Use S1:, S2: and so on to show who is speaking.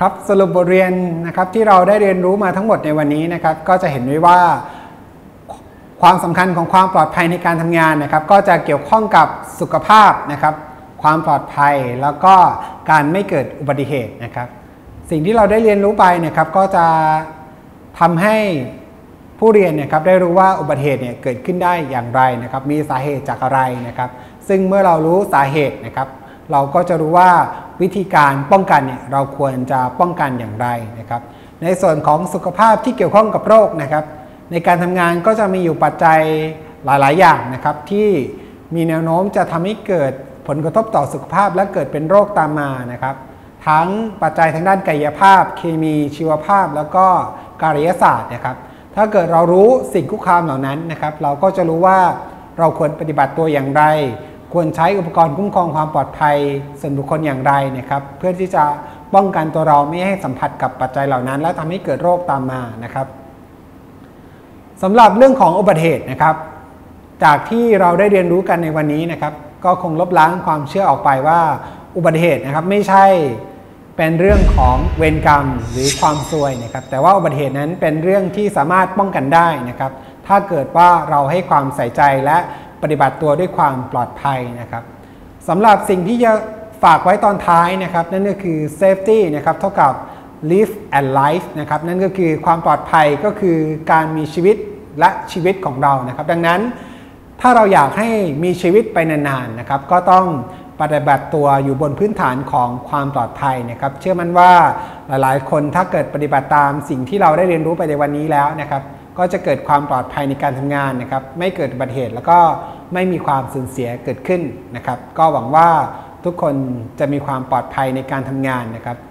S1: ครับสรุปบทเรียนนะครับที่เราได้เรียนรู้มาทั้งหมดในวันนี้นะครับก็จะเห็นได้ว่าความสำคัญของความปลอดภัยในการทำงานนะครับก็จะเกี่ยวข้องกับสุขภาพนะครับความปลอดภัยแล้วก็การไม่เกิดอุบัติเหตุนะครับสิ่งที่เราได้เรียนรู้ไปนะครับก็จะทำให้ผู้เรียนนะครับได้รู้ว่าอุบัติเหตุเกิดขึ้นได้อย่างไรนะครับมีสาเหตุจากอะไรนะครับซึ่งเมื่อเรารู้สาเหตุนะครับเราก็จะรู้ว่าวิธีการป้องกันเราควรจะป้องกันอย่างไรนะครับในส่วนของสุขภาพที่เกี่ยวข้องกับโรคนะครับในการทำงานก็จะมีอยู่ปัจจัยหลายๆอย่างนะครับที่มีแนวโน้มจะทำให้เกิดผลกระทบต่อสุขภาพและเกิดเป็นโรคตามมานะครับทั้งปัจจัยทางด้านกายภาพเคมีชีวภาพแล้วก็การยศาสตร์นะครับถ้าเกิดเรารู้สิ่งคุกคามเหล่านั้นนะครับเราก็จะรู้ว่าเราควรปฏิบัติตัวอย่างไรควรใช้อุปกรณ์คุ้มครองความปลอดภัยส่วนบุคคลอย่างไรนะครับเพื่อที่จะป้องกันตัวเราไม่ให้สัมผัสกับปัจจัยเหล่านั้นและทำให้เกิดโรคตามมานะครับสำหรับเรื่องของอุบัติเหตุนะครับจากที่เราได้เรียนรู้กันในวันนี้นะครับก็คงลบล้างความเชื่อออกไปว่าอุบัติเหตุนะครับไม่ใช่เป็นเรื่องของเวรกรรมหรือความซวยนะครับแต่ว่าอุบัติเหตุนั้นเป็นเรื่องที่สามารถป้องกันได้นะครับถ้าเกิดว่าเราให้ความใส่ใจและปฏิบัติตัวด้วยความปลอดภัยนะครับสำหรับสิ่งที่จะฝากไว้ตอนท้ายนะครับนั่นก็คือ safety นะครับเท่ากับ live and life นะครับนั่นก็คือความปลอดภัยก็คือการมีชีวิตและชีวิตของเรานะครับดังนั้นถ้าเราอยากให้มีชีวิตไปนานๆนะครับก็ต้องปฏิบัติตัวอยู่บนพื้นฐานของความปลอดภัยนะครับเชื่อมั่นว่าหลายๆคนถ้าเกิดปฏิบัติตามสิ่งที่เราได้เรียนรู้ไปในวันนี้แล้วนะครับก็จะเกิดความปลอดภัยในการทำงานนะครับไม่เกิดอุบัติเหตุแล้วก็ไม่มีความสูญเสียเกิดขึ้นนะครับก็หวังว่าทุกคนจะมีความปลอดภัยในการทำงานนะครับ